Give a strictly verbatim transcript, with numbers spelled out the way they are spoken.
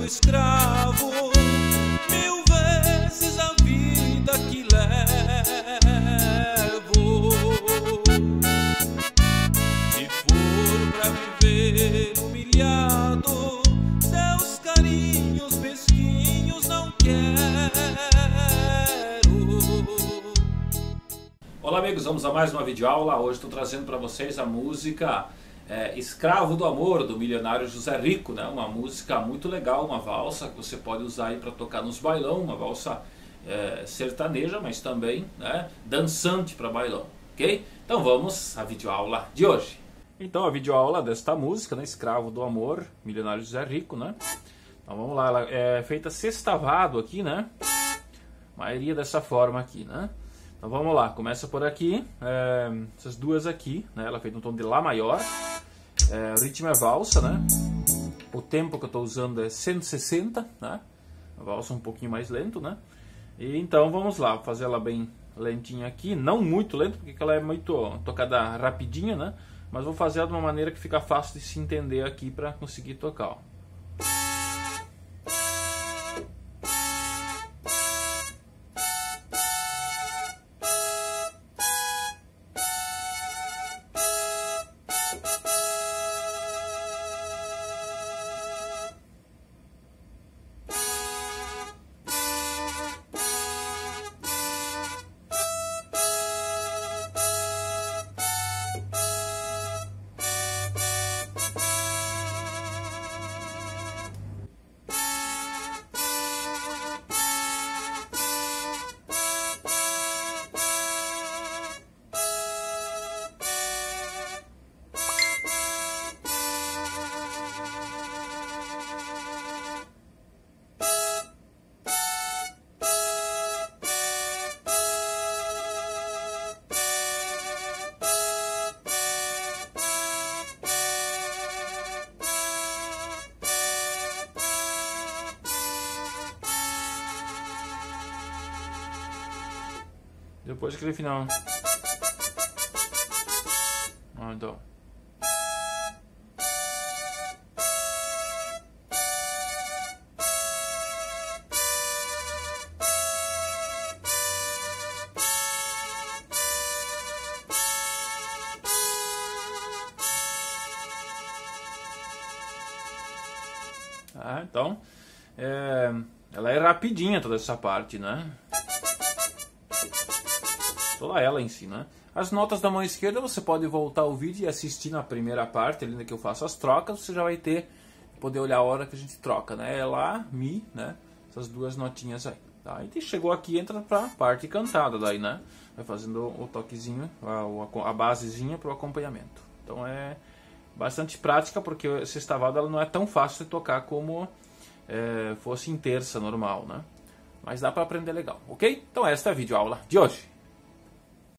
escravo, mil vezes a vida que levo. Se for pra viver humilhado, seus carinhos mesquinhos não quero. Olá amigos, vamos a mais uma videoaula. Hoje estou trazendo para vocês a música é, Escravo do Amor, do milionário José Rico, né? Uma música muito legal, uma valsa que você pode usar aí para tocar nos bailão, uma valsa é, sertaneja, mas também, né, dançante para bailão, ok? Então vamos à videoaula de hoje. Então a videoaula desta música, né, Escravo do Amor, milionário José Rico, né? Então vamos lá, ela é feita sextavado aqui, né? A maioria dessa forma aqui, né? Então vamos lá, começa por aqui, é, essas duas aqui, né, ela é feita no tom de Lá maior, é, o ritmo é valsa, né, o tempo que eu estou usando é cento e sessenta, né, a valsa um pouquinho mais lento, né, e então vamos lá, vou fazer ela bem lentinha aqui, não muito lento, porque ela é muito tocada rapidinha, né, mas vou fazer ela de uma maneira que fica fácil de se entender aqui para conseguir tocar, ó. Depois aquele final. Ah, então. Ah, então. É, ela é rapidinha toda essa parte, né? Toda ela em si, né? As notas da mão esquerda você pode voltar o vídeo e assistir na primeira parte, ali que eu faço as trocas, você já vai ter, poder olhar a hora que a gente troca, né? É Lá, Mi, né? Essas duas notinhas aí. Tá? E chegou aqui, entra pra parte cantada daí, né? Vai fazendo o toquezinho, a, a basezinha pro acompanhamento. Então é bastante prática, porque esse sextavado ela não é tão fácil de tocar como é, fosse em terça normal, né? Mas dá pra aprender legal, ok? Então esta é a videoaula de hoje.